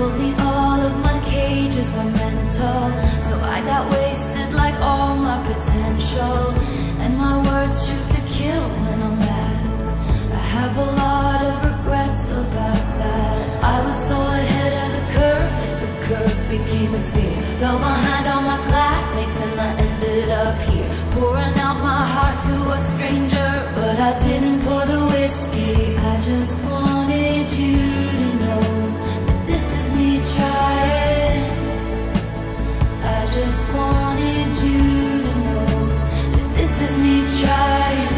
told me all of my cages were mental, so I got wasted like all my potential. And my words shoot to kill when I'm mad. I have a lot of regrets about that. I was so ahead of the curve became a sphere. Fell behind all my classmates and I ended up here, pouring out my heart to a stranger. But I didn't pour the whiskey, I just wanted you to know that this is me trying. I just wanted you to know that this is me trying.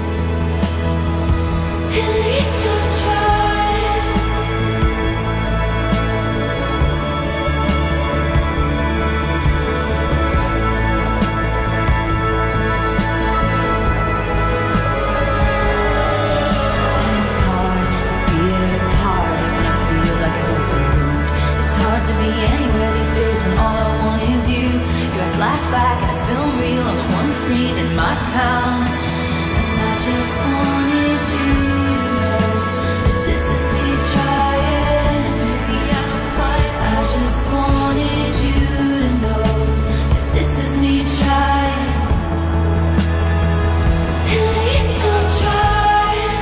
At least I'm trying. And it's hard to be at a party when I feel like an open wound. It's hard to be anywhere these days when all I want is you. You're a flashback and a film reel on the one screen in my town. And I just wanted you to know that this is me trying. Maybe I'm quiet. I just wanted you to know that this is me trying. At least I'm trying.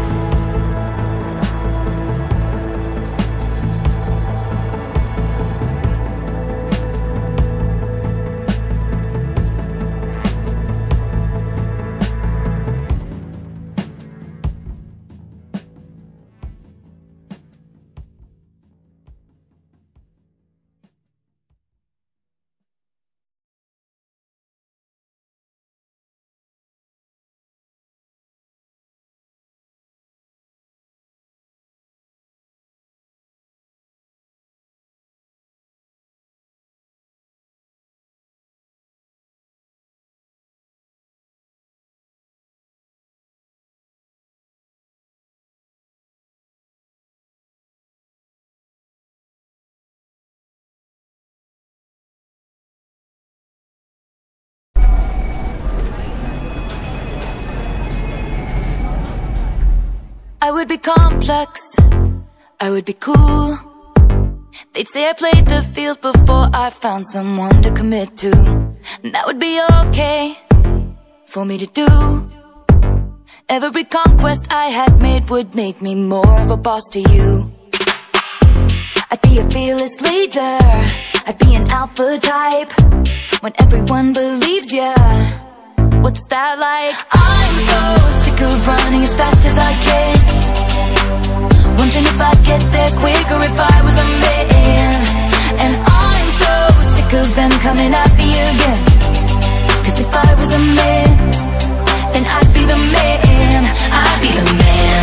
I would be complex, I would be cool. They'd say I played the field before I found someone to commit to. And that would be okay for me to do. Every conquest I had made would make me more of a boss to you. I'd be a fearless leader, I'd be an alpha type. When everyone believes ya, what's that like? I'm so sick of running as fast as I can, wondering if I'd get there quicker if I was a man. And I'm so sick of them coming at me again, 'cause if I was a man, then I'd be the man. I'd be the man.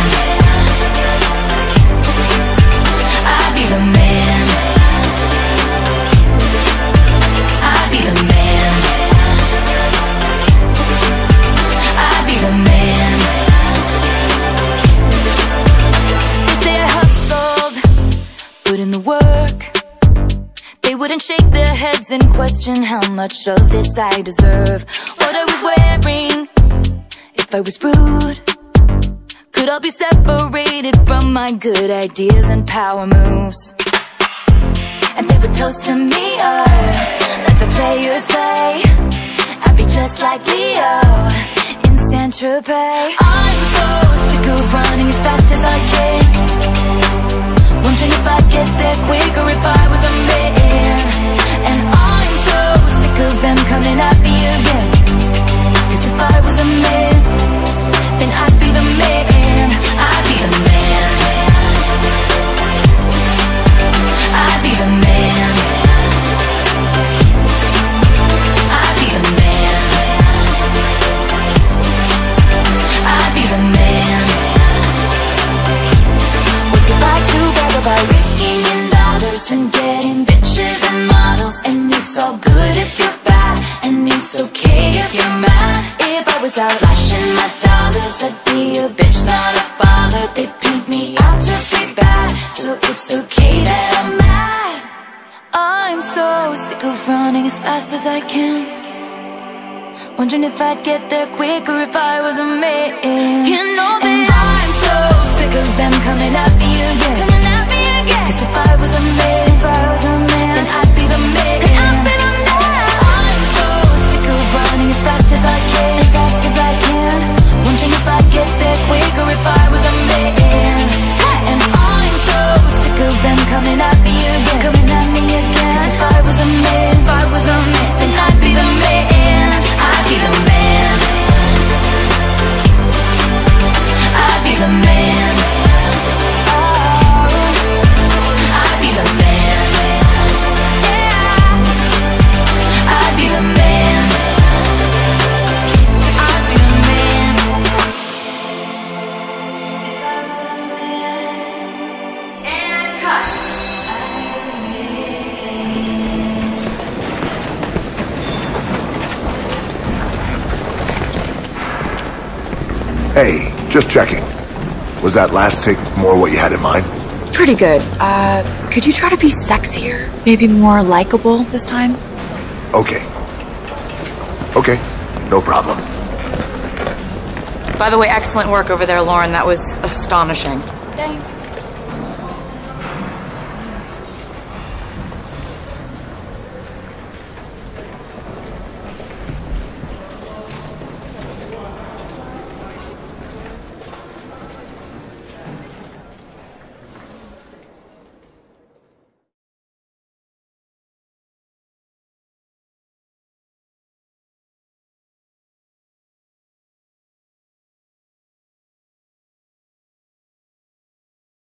I'd be the man. I'd be the man. I'd be the man. They say I hustled, put in the work. They wouldn't shake their heads and question how much of this I deserve. What I was wearing, if I was rude, could all be separated from my good ideas and power moves. And they would toast to me, let the players play. I'd be just like Leo in Saint-Tropez. I'm so sick of running as fast as I can, wondering if I'd get there quicker if I was a man. And I'm so sick of them coming at me again, 'cause if I was a man, then I'd be the man. I'd be the man. I'd be the man. I'd be the man. I'd be the man. What's it like to brag about raking in dollars and getting bitches and models? And it's all good if you're bad, and it's okay if you're mad. If I was out flashing my dollars, I'd be a bitch, not a bother. They paint me out to be bad, so it's okay that I'm mad. I'm so sick of running as fast as I can, wondering if I'd get there quicker if I was a man. You know that I'm so sick of them coming at me again, 'cause if I was a man, coming at me again, coming at me again. 'Cause if I was a man, if I was a man, then I'd be the man, I'd be the man, I'd be the man, oh, I'd be the man, yeah, I'd be the man, I'd be the man. And cut. Hey, just checking. Was that last take more what you had in mind? Pretty good. Could you try to be sexier? Maybe more likable this time? Okay. Okay, no problem. By the way, excellent work over there, Lauren. That was astonishing. Thanks.